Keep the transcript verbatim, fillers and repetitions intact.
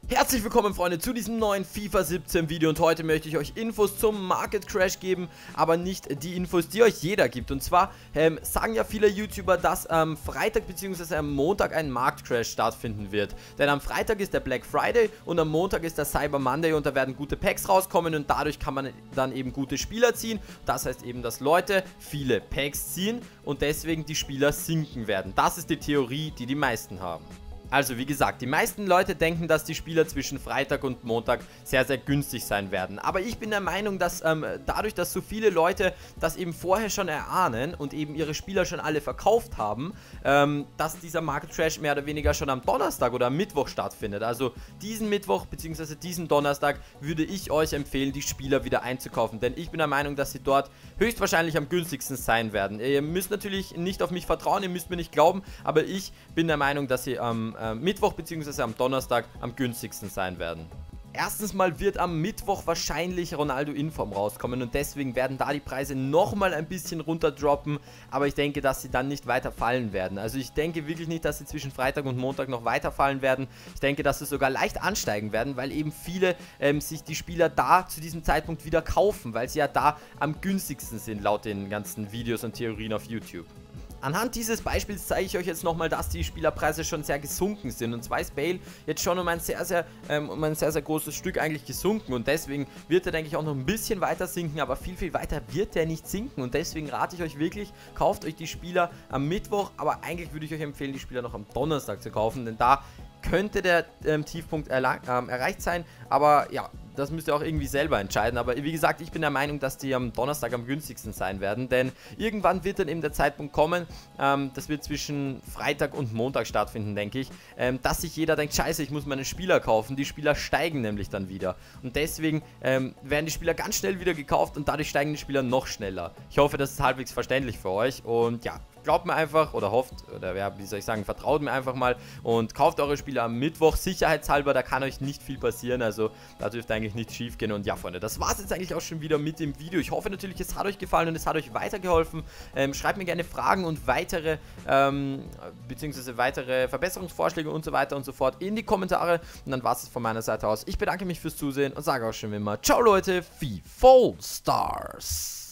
Herzlich willkommen, Freunde, zu diesem neuen FIFA siebzehn Video, und heute möchte ich euch Infos zum Market Crash geben, aber nicht die Infos, die euch jeder gibt. Und zwar ähm, sagen ja viele YouTuber, dass am Freitag bzw. am Montag ein Market Crash stattfinden wird. Denn am Freitag ist der Black Friday und am Montag ist der Cyber Monday und da werden gute Packs rauskommen und dadurch kann man dann eben gute Spieler ziehen. Das heißt eben, dass Leute viele Packs ziehen und deswegen die Spieler sinken werden. Das ist die Theorie, die die meisten haben. Also wie gesagt, die meisten Leute denken, dass die Spieler zwischen Freitag und Montag sehr, sehr günstig sein werden. Aber ich bin der Meinung, dass ähm, dadurch, dass so viele Leute das eben vorher schon erahnen und eben ihre Spieler schon alle verkauft haben, ähm, dass dieser Market Crash mehr oder weniger schon am Donnerstag oder am Mittwoch stattfindet. Also diesen Mittwoch bzw. diesen Donnerstag würde ich euch empfehlen, die Spieler wieder einzukaufen. Denn ich bin der Meinung, dass sie dort höchstwahrscheinlich am günstigsten sein werden. Ihr müsst natürlich nicht auf mich vertrauen, ihr müsst mir nicht glauben, aber ich bin der Meinung, dass sie am ähm, Mittwoch bzw. am Donnerstag am günstigsten sein werden. Erstens mal wird am Mittwoch wahrscheinlich Ronaldo Inform rauskommen und deswegen werden da die Preise nochmal ein bisschen runterdroppen, aber ich denke, dass sie dann nicht weiter fallen werden. Also ich denke wirklich nicht, dass sie zwischen Freitag und Montag noch weiter fallen werden. Ich denke, dass sie sogar leicht ansteigen werden, weil eben viele ähm, sich die Spieler da zu diesem Zeitpunkt wieder kaufen, weil sie ja da am günstigsten sind, laut den ganzen Videos und Theorien auf YouTube. Anhand dieses Beispiels zeige ich euch jetzt nochmal, dass die Spielerpreise schon sehr gesunken sind. Und zwar ist Bale jetzt schon um ein sehr, sehr, ähm, um ein sehr, sehr großes Stück eigentlich gesunken. Und deswegen wird er, denke ich, auch noch ein bisschen weiter sinken. Aber viel, viel weiter wird er nicht sinken. Und deswegen rate ich euch wirklich, kauft euch die Spieler am Mittwoch. Aber eigentlich würde ich euch empfehlen, die Spieler noch am Donnerstag zu kaufen. Denn da könnte der ähm, Tiefpunkt ähm, erreicht sein. Aber ja, das müsst ihr auch irgendwie selber entscheiden. Aber wie gesagt, ich bin der Meinung, dass die am Donnerstag am günstigsten sein werden. Denn irgendwann wird dann eben der Zeitpunkt kommen, ähm, das wird zwischen Freitag und Montag stattfinden, denke ich, ähm, dass sich jeder denkt, scheiße, ich muss meine Spieler kaufen. Die Spieler steigen nämlich dann wieder. Und deswegen ähm, werden die Spieler ganz schnell wieder gekauft und dadurch steigen die Spieler noch schneller. Ich hoffe, das ist halbwegs verständlich für euch. Und ja, glaubt mir einfach oder hofft, oder ja, wie soll ich sagen, vertraut mir einfach mal und kauft eure Spieler am Mittwoch. Sicherheitshalber, da kann euch nicht viel passieren. Also da dürfte eigentlich nicht schief gehen. Und ja, Freunde, das war es jetzt eigentlich auch schon wieder mit dem Video. Ich hoffe natürlich, es hat euch gefallen und es hat euch weitergeholfen. Ähm, schreibt mir gerne Fragen und weitere, ähm, beziehungsweise weitere Verbesserungsvorschläge und so weiter und so fort in die Kommentare. Und dann war es von meiner Seite aus. Ich bedanke mich fürs Zusehen und sage auch schon wie immer, ciao Leute, FIFA Stars.